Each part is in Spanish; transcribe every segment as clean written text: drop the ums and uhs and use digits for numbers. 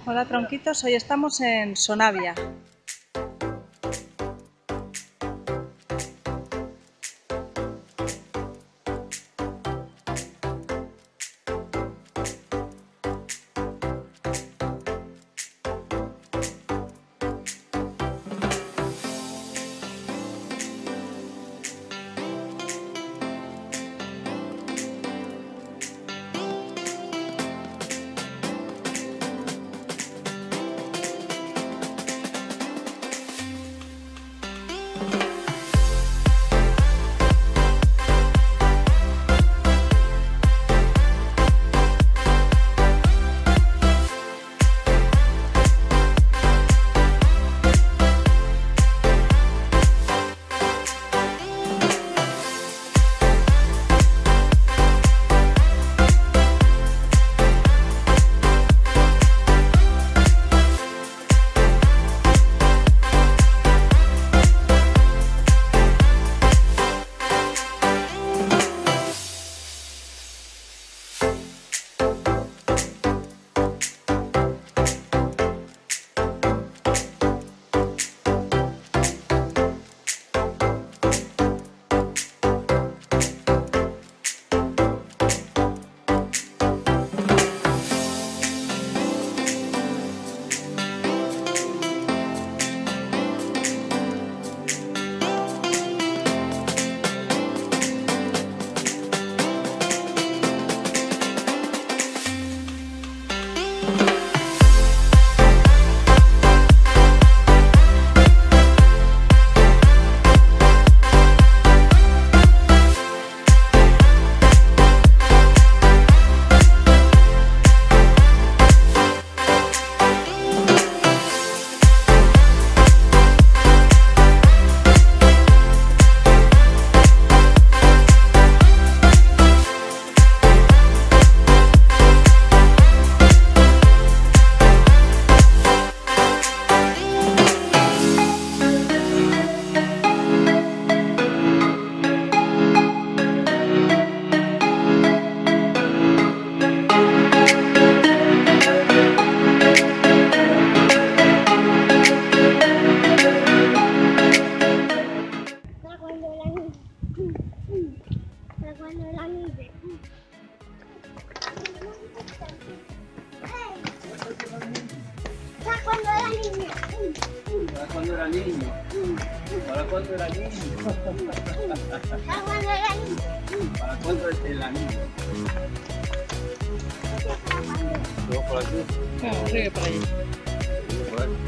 Hola tronquitos, hoy estamos en Sonavia. ¿Para cuándo era niño? ¿Para cuándo era niño? ¿Para cuándo era niño? ¿Para cuándo era niño? ¿Luego por aquí? No, sigue por allí. Por ahí.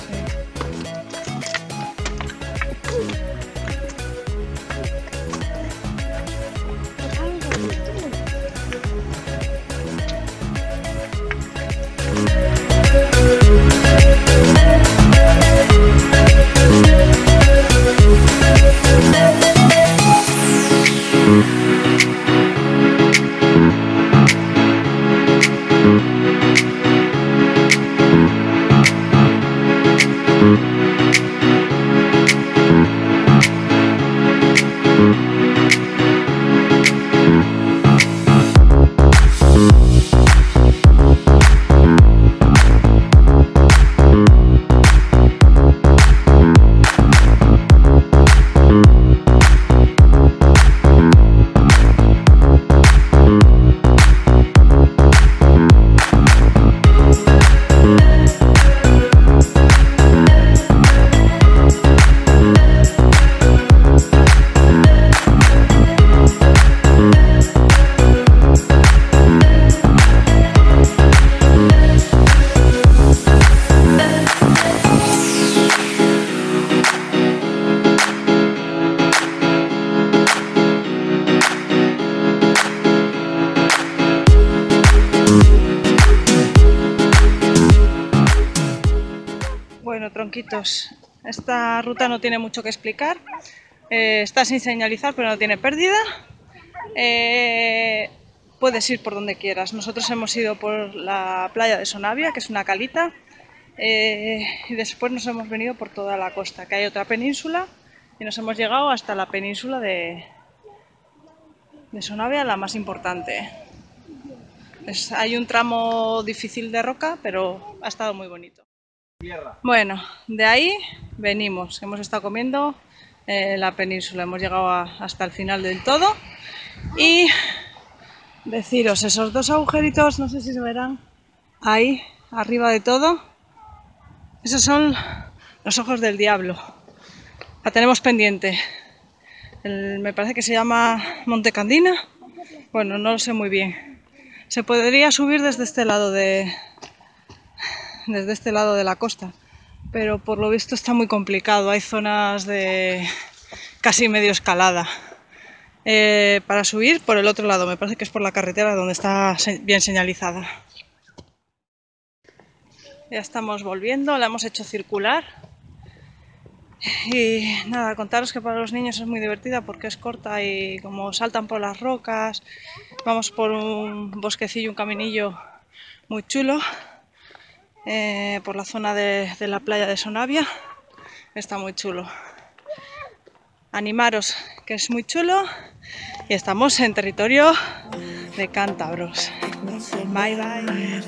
Bueno, tronquitos, esta ruta no tiene mucho que explicar. Está sin señalizar, pero no tiene pérdida. Puedes ir por donde quieras. Nosotros hemos ido por la playa de Sonavia, que es una calita, y después nos hemos venido por toda la costa, que hay otra península, y nos hemos llegado hasta la península de Sonavia, la más importante. Hay un tramo difícil de roca, pero ha estado muy bonito. Bueno, de ahí venimos. Hemos estado comiendo la península. Hemos llegado hasta el final del todo. Y deciros, esos dos agujeritos, no sé si se verán, ahí, arriba de todo, esos son los ojos del diablo. La tenemos pendiente. Me parece que se llama Monte Candina. Bueno, no lo sé muy bien. Se podría subir desde este lado de la costa, pero por lo visto está muy complicado. Hay zonas de casi medio escalada. Para subir por el otro lado, me parece que es por la carretera donde está bien señalizada. Ya estamos volviendo, la hemos hecho circular. Y nada, contaros que para los niños es muy divertida porque es corta y como saltan por las rocas, vamos por un bosquecillo, un caminillo muy chulo, por la zona de la playa de Sonabia, está muy chulo. Animaros, que es muy chulo, y estamos en territorio de cántabros. Bye bye.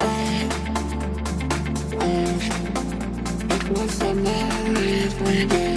It was a night every day.